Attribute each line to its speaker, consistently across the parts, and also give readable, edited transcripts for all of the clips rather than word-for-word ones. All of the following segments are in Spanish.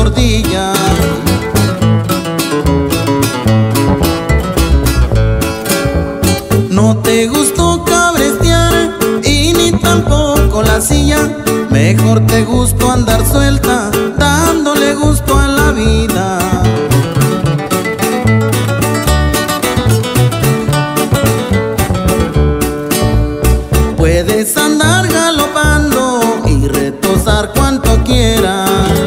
Speaker 1: gordilla. No te gustó cabrestear y ni tampoco la silla. Mejor te gustó andar suelta, dándole gusto a la vida. Puedes andar galopando y retozar cuanto quieras.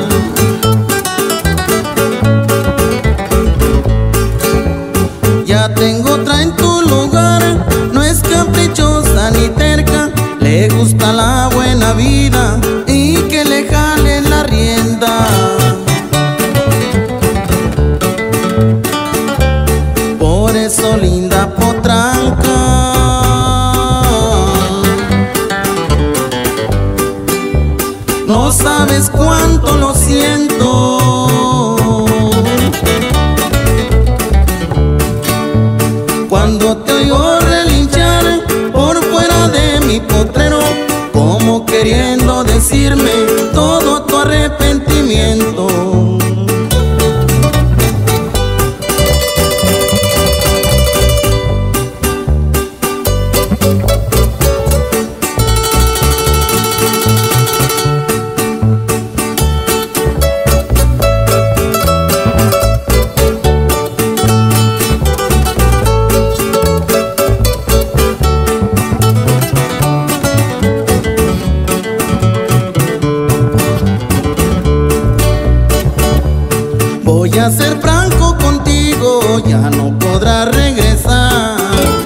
Speaker 1: Ya tengo otra en tu lugar, no es caprichosa ni terca, le gusta la buena vida y que le jalen la rienda. Por eso, linda potranca, no sabes cuánto lo siento. Cuando te oigo relinchar por fuera de mi potrero, como queriendo decirme todo tu arrepentimiento. Voy a ser franco contigo, ya no podrás regresar.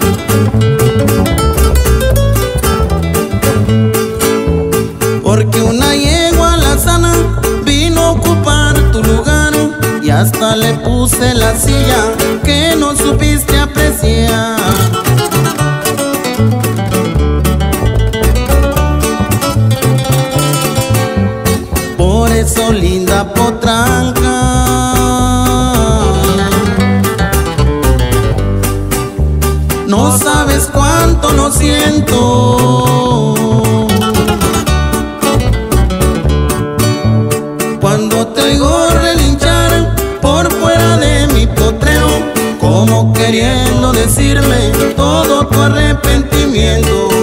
Speaker 1: Porque una yegua alazana vino a ocupar tu lugar y hasta le puse la silla que no supiste apreciar. Por eso, linda potranca, no sabes cuánto lo siento. Cuando te oigo relinchar por fuera de mi potrero, como queriendo decirme todo tu arrepentimiento.